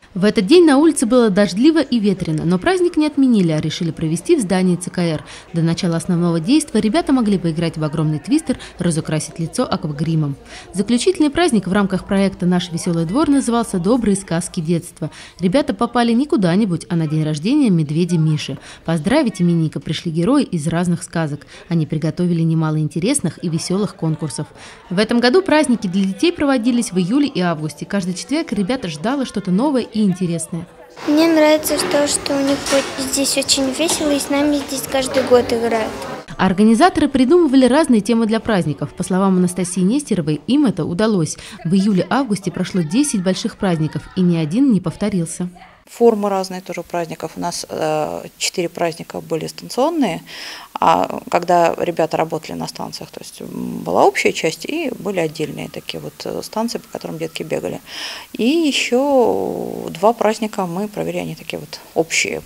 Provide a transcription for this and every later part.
В этот день на улице было дождливо и ветрено, но праздник не отменили, а решили провести в здании ЦКР. До начала основного действия ребята могли поиграть в огромный твистер, разукрасить лицо аквагримом. Заключительный праздник в рамках проекта «Наш веселый двор» назывался «Добрые сказки детства». Ребята попали не куда-нибудь, а на день рождения медведя Миши. Поздравить именинника пришли герои из разных сказок. Они приготовили немало интересных и веселых конкурсов. В этом году праздники для детей проводились в июле и августе. Каждый четверг ребята ждали что-то новое и интересное. Мне нравится то, что у них здесь очень весело, и с нами здесь каждый год играют. Организаторы придумывали разные темы для праздников. По словам Анастасии Нестеровой, им это удалось. В июле-августе прошло 10 больших праздников, и ни один не повторился. Формы разные тоже у праздников. У нас 4 праздника были станционные, а когда ребята работали на станциях, то есть была общая часть и были отдельные такие вот станции, по которым детки бегали. И еще 2 праздника мы провели, они такие вот общие.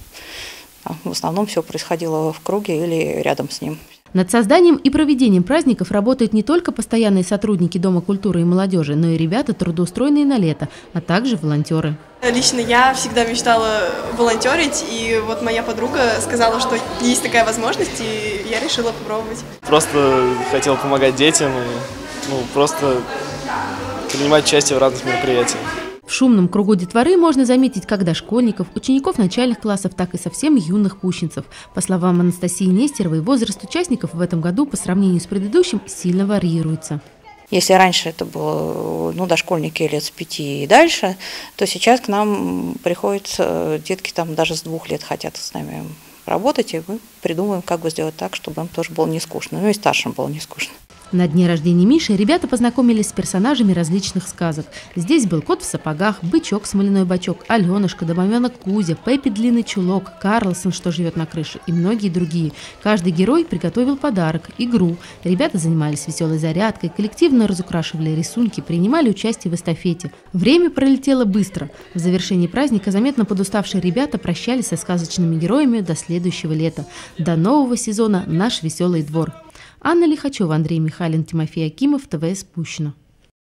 В основном все происходило в круге или рядом с ним. Над созданием и проведением праздников работают не только постоянные сотрудники Дома культуры и молодежи, но и ребята, трудоустроенные на лето, а также волонтеры. Лично я всегда мечтала волонтерить, и вот моя подруга сказала, что есть такая возможность, и я решила попробовать. Просто хотел помогать детям и просто принимать участие в разных мероприятиях. В шумном кругу детворы можно заметить как дошкольников, учеников начальных классов, так и совсем юных пущенцев. По словам Анастасии Нестеровой, возраст участников в этом году по сравнению с предыдущим сильно варьируется. Если раньше это было дошкольники лет с 5 и дальше, то сейчас к нам приходят детки там даже с 2 лет хотят с нами работать, и мы придумываем, как бы сделать так, чтобы им тоже было не скучно, и старшим было не скучно. На дне рождения Миши ребята познакомились с персонажами различных сказок. Здесь был кот в сапогах, бычок смоляной бачок, Аленушка, домовенок Кузя, Пеппи длинный чулок, Карлсон, что живет на крыше, и многие другие. Каждый герой приготовил подарок, игру. Ребята занимались веселой зарядкой, коллективно разукрашивали рисунки, принимали участие в эстафете. Время пролетело быстро. В завершении праздника заметно подуставшие ребята прощались со сказочными героями до следующего лета. До нового сезона «Наш веселый двор». Анна Лихачева, Андрей Михалин, Тимофей Акимов, ТВС Пущино.